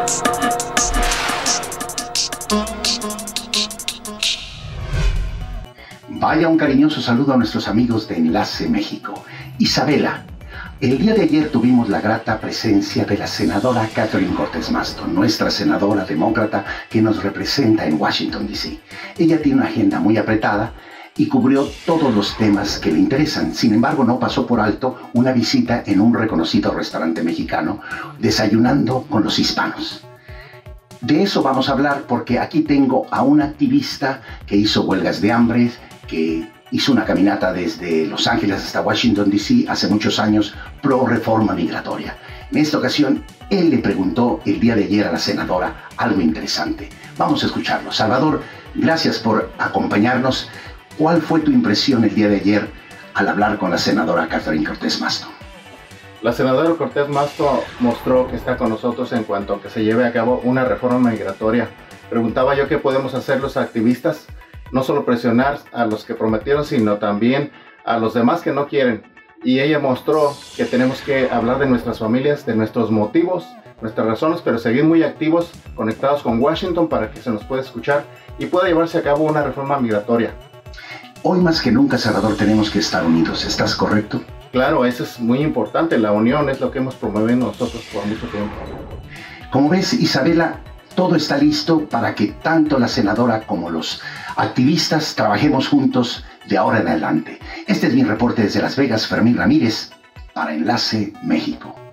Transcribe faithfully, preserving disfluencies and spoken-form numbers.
Vaya un cariñoso saludo a nuestros amigos de Enlace México. Isabela, el día de ayer tuvimos la grata presencia de la senadora Catherine Cortez Masto, nuestra senadora demócrata que nos representa en Washington, D C Ella tiene una agenda muy apretada y cubrió todos los temas que le interesan. Sin embargo, no pasó por alto una visita en un reconocido restaurante mexicano, desayunando con los hispanos. De eso vamos a hablar porque aquí tengo a un activista que hizo huelgas de hambre, que hizo una caminata desde Los Ángeles hasta Washington, D C hace muchos años, pro reforma migratoria. En esta ocasión, él le preguntó el día de ayer a la senadora algo interesante. Vamos a escucharlo. Salvador, gracias por acompañarnos. ¿Cuál fue tu impresión el día de ayer al hablar con la senadora Catherine Cortez Masto? La senadora Cortez Masto mostró que está con nosotros en cuanto a que se lleve a cabo una reforma migratoria. Preguntaba yo qué podemos hacer los activistas, no solo presionar a los que prometieron, sino también a los demás que no quieren. Y ella mostró que tenemos que hablar de nuestras familias, de nuestros motivos, nuestras razones, pero seguir muy activos, conectados con Washington para que se nos pueda escuchar y pueda llevarse a cabo una reforma migratoria. Hoy más que nunca, Salvador, tenemos que estar unidos. ¿Estás correcto? Claro, eso es muy importante. La unión es lo que hemos promovido nosotros por mucho tiempo. Como ves, Isabela, todo está listo para que tanto la senadora como los activistas trabajemos juntos de ahora en adelante. Este es mi reporte desde Las Vegas, Fermín Ramírez, para Enlace México.